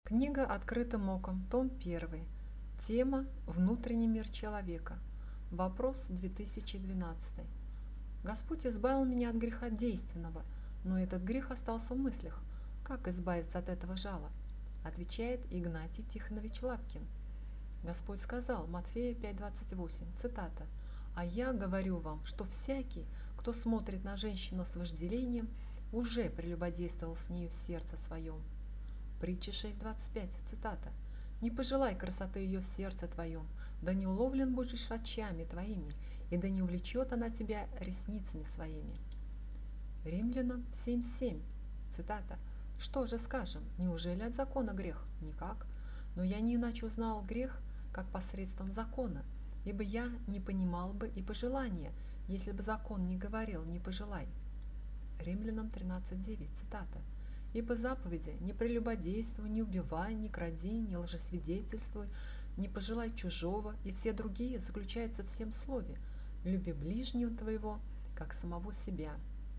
Книга «Открытым оком», том 1. Тема «Внутренний мир человека». Вопрос 2012. Господь избавил меня от греха действенного, но этот грех остался в мыслях. Как избавиться от этого жала? Отвечает Игнатий Тихонович Лапкин. Господь сказал, Матфея 5:28, цитата: «А я говорю вам, что всякий, кто смотрит на женщину с вожделением, уже прелюбодействовал с нею в сердце своем». Притча 6:25, цитата: «Не пожелай красоты ее в сердце твоем, да не уловлен будешь очами твоими, и да не увлечет она тебя ресницами своими». Римлянам 7:7, цитата: «Что же скажем, неужели от закона грех? Никак. Но я не иначе узнал грех, как посредством закона, ибо я не понимал бы и пожелания, если бы закон не говорил «не пожелай». Римлянам 13:9, цитата: «Ибо заповеди: не прелюбодействуй, не убивай, не кради, не лжесвидетельствуй, не пожелай чужого» и все другие заключаются в всем слове: «Люби ближнего твоего, как самого себя».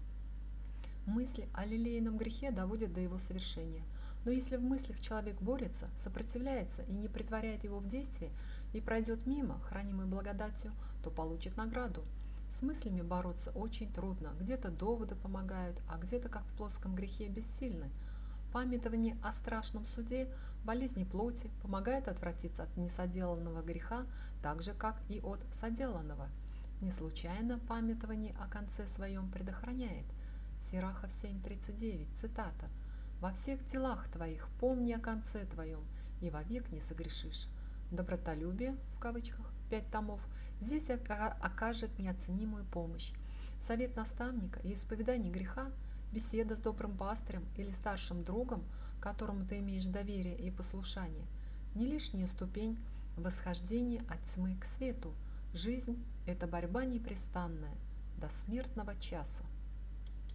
Мысли о лелеянном грехе доводят до его совершения. Но если в мыслях человек борется, сопротивляется и не претворяет его в действие, и пройдет мимо, хранимой благодатью, то получит награду. С мыслями бороться очень трудно, где-то доводы помогают, а где-то, как в плотском грехе, бессильны. Памятование о страшном суде, болезни плоти помогает отвратиться от несоделанного греха, так же, как и от соделанного. Не случайно памятование о конце своем предохраняет. Сирахов 7:39, цитата: «Во всех делах твоих помни о конце твоем, и вовек не согрешишь». Добротолюбие, в кавычках, 5 томов, здесь окажет неоценимую помощь. Совет наставника и исповедание греха, беседа с добрым пастырем или старшим другом, которому ты имеешь доверие и послушание, не лишняя ступень восхождения от тьмы к свету. Жизнь – это борьба непрестанная до смертного часа.